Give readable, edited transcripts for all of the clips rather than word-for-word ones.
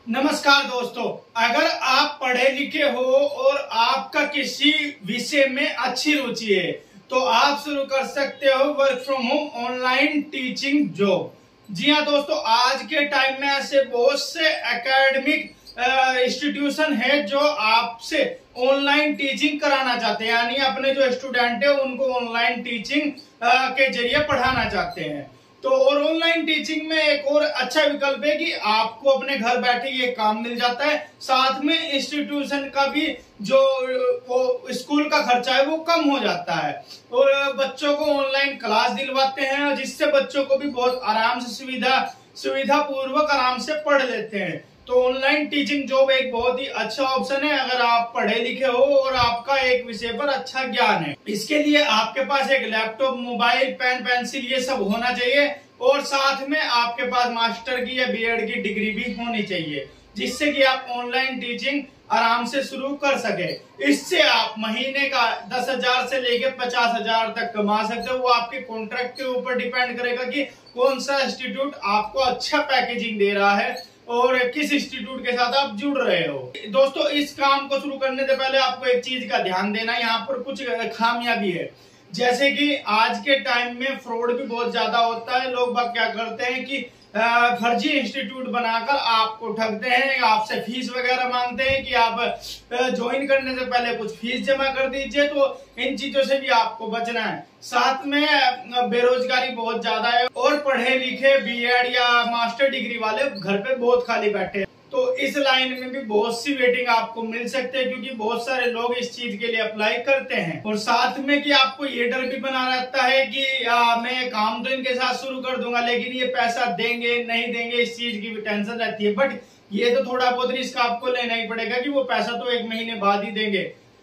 नमस्कार दोस्तों, अगर आप पढ़े लिखे हो और आपका किसी विषय में अच्छी रुचि है तो आप शुरू कर सकते हो work from home online teaching job. जी हाँ दोस्तों, आज के टाइम में ऐसे बहुत से एकेडमिक इंस्टीट्यूशन है जो आपसे ऑनलाइन टीचिंग कराना चाहते हैं, यानी अपने जो स्टूडेंट है उनको ऑनलाइन टीचिंग के जरिए पढ़ाना चाहते हैं। तो और ऑनलाइन टीचिंग में एक और अच्छा विकल्प है कि आपको अपने घर बैठे ये काम मिल जाता है, साथ में इंस्टीट्यूशन का भी जो वो स्कूल का खर्चा है वो कम हो जाता है और बच्चों को ऑनलाइन क्लास दिलवाते हैं जिससे बच्चों को भी बहुत आराम से सुविधा पूर्वक आराम से पढ़ लेते हैं। तो ऑनलाइन टीचिंग जॉब एक बहुत ही अच्छा ऑप्शन है अगर आप पढ़े लिखे हो और आपका एक विषय पर अच्छा ज्ञान है। इसके लिए आपके पास एक लैपटॉप, मोबाइल, पेन, पेंसिल ये सब होना चाहिए और साथ में आपके पास मास्टर की या बीएड की डिग्री भी होनी चाहिए, जिससे कि आप ऑनलाइन टीचिंग आराम से शुरू कर सके। इससे आप महीने का 10,000 से लेके 50,000 तक कमा सकते हो। वो आपके कॉन्ट्रैक्ट के ऊपर डिपेंड करेगा कि कौन सा इंस्टीट्यूट आपको अच्छा पैकेजिंग दे रहा है और किस इंस्टीट्यूट के साथ आप जुड़ रहे हो। दोस्तों, इस काम को शुरू करने से पहले आपको एक चीज का ध्यान देना है, यहाँ पर कुछ खामियां भी है। जैसे कि आज के टाइम में फ्रॉड भी बहुत ज्यादा होता है। लोग बाग क्या करते हैं कि फर्जी इंस्टीट्यूट बनाकर आपको ठगते हैं, आपसे फीस वगैरह मांगते हैं कि आप ज्वाइन करने से पहले कुछ फीस जमा कर दीजिए। तो इन चीजों से भी आपको बचना है। साथ में बेरोजगारी बहुत ज्यादा है और पढ़े लिखे बीएड या मास्टर डिग्री वाले घर पे बहुत खाली बैठे हैं। तो इस लाइन में भी बहुत सी वेटिंग आपको मिल सकते हैं क्योंकि बहुत सारे लोग इस चीज के लिए अप्लाई करते हैं। और साथ में कि आपको ये डर भी बना रहता है कि मैं काम तो इनके साथ शुरू कर दूंगा लेकिन ये पैसा देंगे नहीं देंगे, इस चीज की भी टेंशन रहती है। बट ये तो थोड़ा बहुत रिस्क आपको लेना ही पड़ेगा कि वो पैसा तो 1 महीने बाद ही देंगे।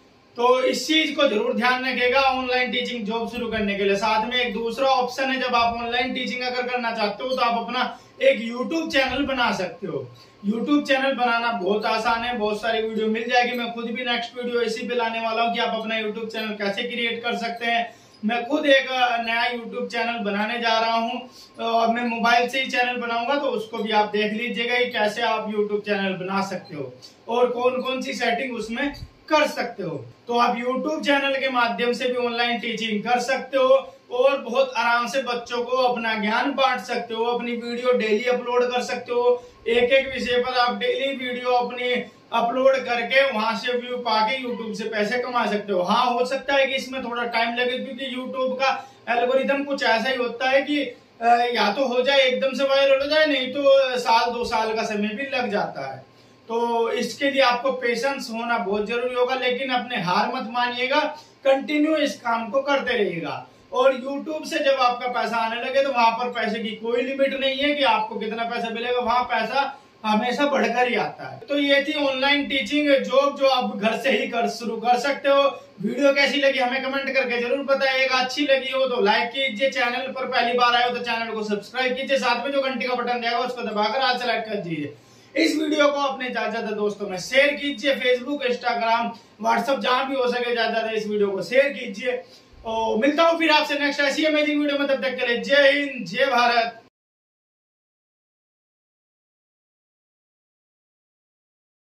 तो इस चीज को जरूर ध्यान रखिएगा ऑनलाइन टीचिंग जॉब शुरू करने के लिए। साथ में एक दूसरा ऑप्शन है, जब आप ऑनलाइन टीचिंग अगर करना चाहते हो तो आप अपना एक यूट्यूब चैनल बना सकते हो। यूट्यूब चैनल बनाना बहुत आसान है, बहुत सारी वीडियो मिल जाएगी। मैं खुद भी नेक्स्ट वीडियो इसी पे लाने वाला हूँ कि आप अपना यूट्यूब चैनल कैसे क्रिएट कर सकते हैं। मैं खुद एक नया यूट्यूब चैनल बनाने जा रहा हूँ और मैं मोबाइल से ही चैनल बनाऊंगा, तो उसको भी आप देख लीजिएगा कि कैसे आप यूट्यूब चैनल बना सकते हो और कौन कौन सी सेटिंग उसमें कर सकते हो। तो आप YouTube चैनल के माध्यम से भी ऑनलाइन टीचिंग कर सकते हो और बहुत आराम से बच्चों को अपना ज्ञान बांट सकते हो। अपनी वीडियो डेली अपलोड कर सकते हो, एक एक विषय पर आप डेली वीडियो अपनी अपलोड करके वहां से व्यू पाके YouTube से पैसे कमा सकते हो। हाँ, हो सकता है कि इसमें थोड़ा टाइम लगे क्योंकि YouTube का एल्गोरिदम कुछ ऐसा ही होता है कि या तो हो जाए एकदम से वायरल हो जाए, नहीं तो 1-2 साल का समय भी लग जाता है। तो इसके लिए आपको पेशेंस होना बहुत जरूरी होगा, लेकिन अपने हार मत मानिएगा, कंटिन्यू इस काम को करते रहिएगा। और YouTube से जब आपका पैसा आने लगे तो वहां पर पैसे की कोई लिमिट नहीं है कि आपको कितना पैसा मिलेगा, वहां पैसा हमेशा बढ़कर ही आता है। तो ये थी ऑनलाइन टीचिंग जॉब जो आप घर से ही शुरू कर सकते हो। वीडियो कैसी लगी हमें कमेंट करके जरूर बताइएगा। अच्छी लगी हो तो लाइक कीजिए, चैनल पर पहली बार आए हो तो चैनल को सब्सक्राइब कीजिए, साथ में जो घंटी का बटन दिया उसको दबाकर आज सेलेक्ट कर दीजिए। इस वीडियो को अपने ज्यादा दोस्तों में शेयर कीजिए, फेसबुक, इंस्टाग्राम, व्हाट्सएप जहां भी हो सके ज्यादा इस वीडियो को शेयर कीजिए। मिलता हूं फिर आपसे नेक्स्ट ऐसी अमेजिंग वीडियो में, तब तक के लिए जय हिंद, जय भारत।